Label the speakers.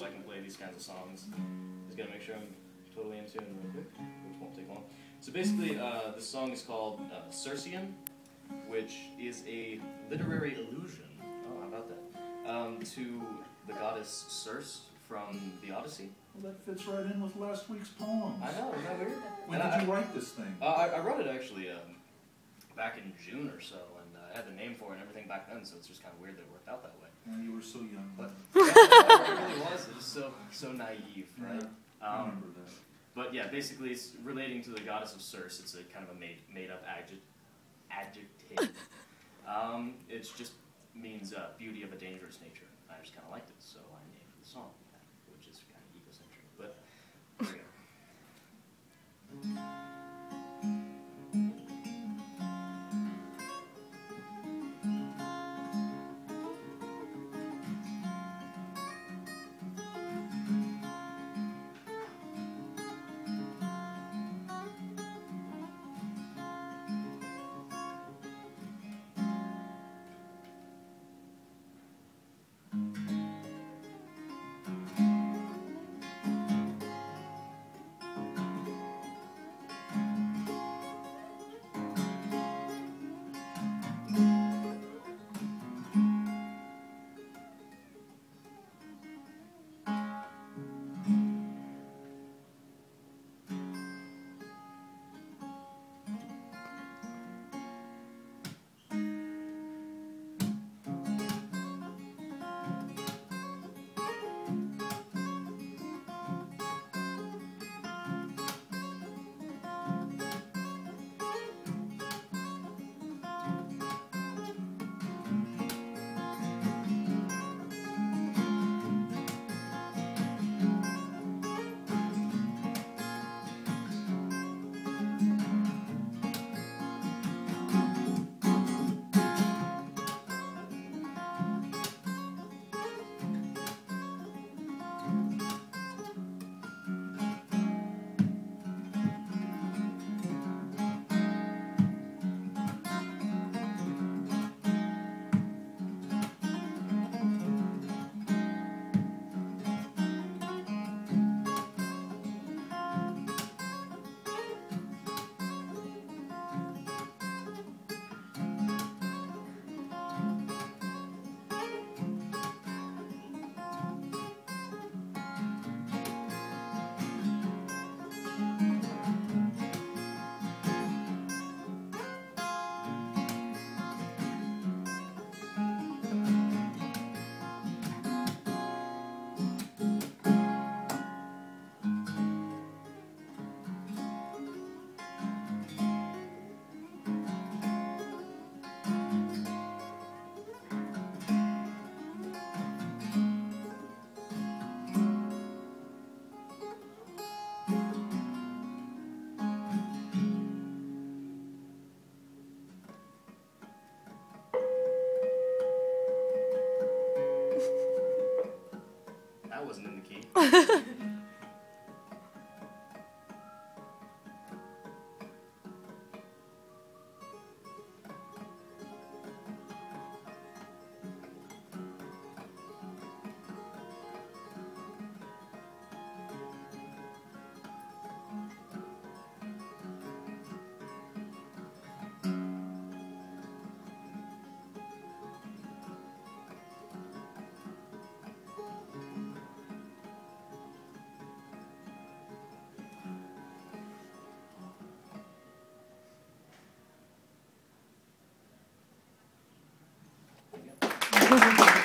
Speaker 1: so I can play these kinds of songs. Just gotta make sure I'm totally in tune real quick, which won't take long. So basically, this song is called Circean, which is a literary allusion, oh, how about that, to the goddess Circe from the Odyssey.
Speaker 2: Well, that fits right in with last week's poem.
Speaker 1: I know, isn't that weird?
Speaker 2: When did you write this thing?
Speaker 1: I wrote it actually back in June or so, and I had the name for it and everything back then, so it's just kind of weird that it worked out that way.
Speaker 2: Yeah, you were so young.
Speaker 1: But yeah, it really was. It was so naive, right?
Speaker 2: Yeah, I remember that.
Speaker 1: But yeah, basically it's relating to the goddess of Circe. It's a kind of a made-up adjective. It just means beauty of a dangerous nature. I just kind of liked it, so I named the song that, which is kind of egocentric. But there we go. That wasn't in the key.
Speaker 3: Thank you.